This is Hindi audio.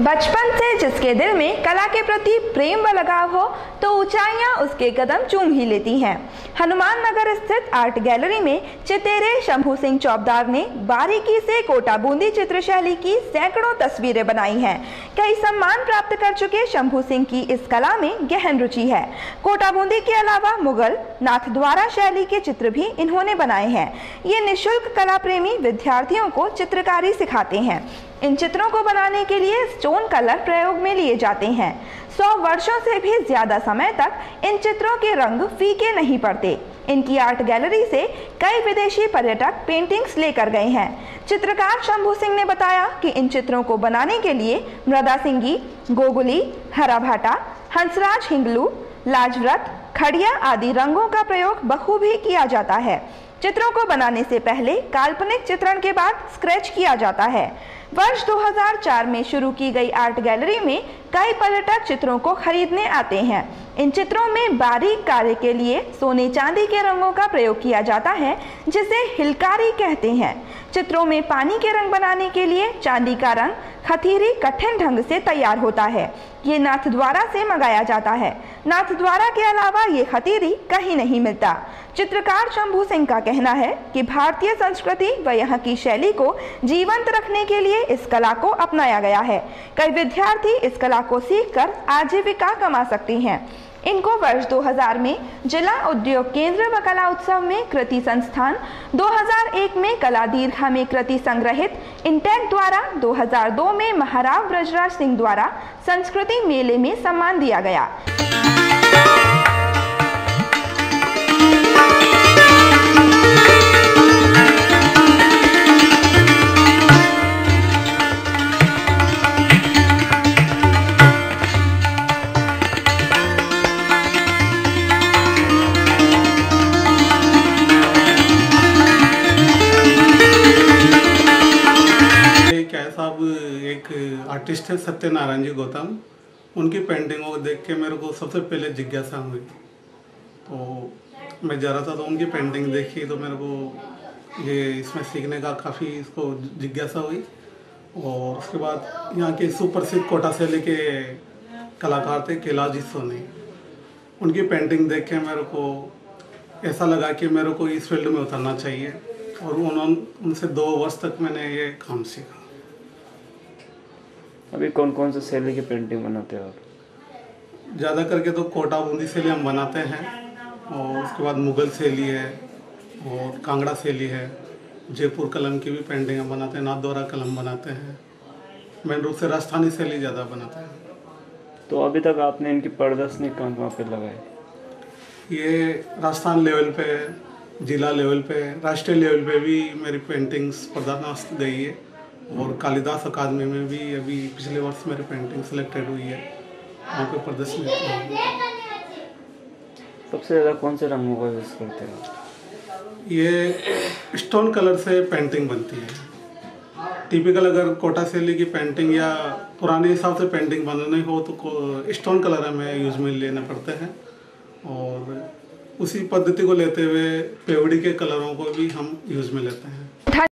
बचपन से जिसके दिल में कला के प्रति प्रेम व लगाव हो तो ऊंचाइयां उसके कदम चूम ही लेती हैं। हनुमान नगर स्थित आर्ट गैलरी में चितेरे शंभू सिंह चौबदार ने बारीकी से कोटा बूंदी चित्र शैली की सैकड़ों तस्वीरें बनाई हैं। कई सम्मान प्राप्त कर चुके शंभू सिंह की इस कला में गहन रुचि है। कोटा बूंदी के अलावा मुगल नाथद्वारा शैली के चित्र भी इन्होंने बनाए हैं। ये निःशुल्क कला प्रेमी विद्यार्थियों को चित्रकारी सिखाते हैं। इन चित्रों को बनाने के लिए स्टोन कलर प्रयोग में लिए जाते हैं। 100 वर्षों से भी ज्यादा समय तक इन चित्रों के रंग फीके नहीं पड़ते। इनकी आर्ट गैलरी से कई विदेशी पर्यटक पेंटिंग्स लेकर गए हैं। चित्रकार शंभू सिंह ने बताया कि इन चित्रों को बनाने के लिए मृदा सिंगी, गोगुली, हरा भाटा, हंसराज हिंगलू, लाजवृत, खड़िया आदि रंगों का प्रयोग बखूबी किया जाता है। चित्रों को बनाने से पहले काल्पनिक चित्रण के बाद स्केच किया जाता है। वर्ष 2004 में शुरू की गई आर्ट गैलरी में कई पर्यटक चित्रों को खरीदने आते हैं। इन चित्रों में बारीक कार्य के लिए सोने चांदी के रंगों का प्रयोग किया जाता है, जिसे हिलकारी कहते हैं। चित्रों में पानी के रंग बनाने के लिए चांदी का रंग खथीरी कठिन ढंग से तैयार होता है। ये नाथद्वारा से मंगाया जाता है। नाथद्वारा के अलावा ये खतीरी कहीं नहीं मिलता। चित्रकार शंभू सिंह का कहना है कि भारतीय संस्कृति व यहाँ की शैली को जीवंत रखने के लिए इस कला को अपनाया गया है। कई विद्यार्थी इस कला को सीखकर आजीविका कमा सकते हैं। इनको वर्ष 2000 में जिला उद्योग केंद्र व कला उत्सव में कृति संस्थान, 2001 में कला दीर्घा में कृति संग्रहित इंटेक द्वारा, 2002 में महाराव ब्रजराज सिंह द्वारा संस्कृति मेले में सम्मान दिया गया। साहब एक आर्टिस्ट है सत्यनारायण जी गौतम, उनकी पेंटिंगों को देख के मेरे को सबसे पहले जिज्ञासा हुई। तो मैं जा रहा था तो उनकी पेंटिंग देखी तो मेरे को ये इसमें सीखने का काफ़ी इसको जिज्ञासा हुई। और उसके बाद यहाँ के सुप्रसिद्ध कोटा शैली के कलाकार थे कैलाश सोनी, उनकी पेंटिंग देख के मेरे को ऐसा लगा कि मेरे को इस फील्ड में उतरना चाहिए। और उनसे 2 वर्ष तक मैंने ये काम सीखा। अभी कौन कौन से शैली की पेंटिंग बनाते हो आप? ज़्यादा करके तो कोटा बूंदी शैली हम बनाते हैं, और उसके बाद मुगल शैली है और कांगड़ा शैली है। जयपुर कलम की भी पेंटिंग हम बनाते हैं, नाथद्वारा कलम बनाते हैं। मेन रूप से राजस्थानी शैली ज़्यादा बनाते हैं। तो अभी तक आपने इनकी प्रदर्शनी कहाँ पे लगाई? ये राजस्थान लेवल पे, जिला लेवल पे, राष्ट्रीय लेवल पे भी मेरी पेंटिंग्स प्रदर्शनी गई है। और कालिदास अकादमी में भी अभी पिछले वर्ष मेरी पेंटिंग सिलेक्टेड हुई है, वहाँ पे प्रदर्शनी। सबसे ज़्यादा कौन से रंगों का यूज़ करते हैं? ये स्टोन कलर से पेंटिंग बनती है। टिपिकल अगर कोटा शैली की पेंटिंग या पुराने हिसाब से पेंटिंग बनानी हो तो स्टोन कलर हमें यूज में लेने पड़ते हैं। और उसी पद्धति को लेते हुए पेवड़ी के कलरों को भी हम यूज में लेते हैं।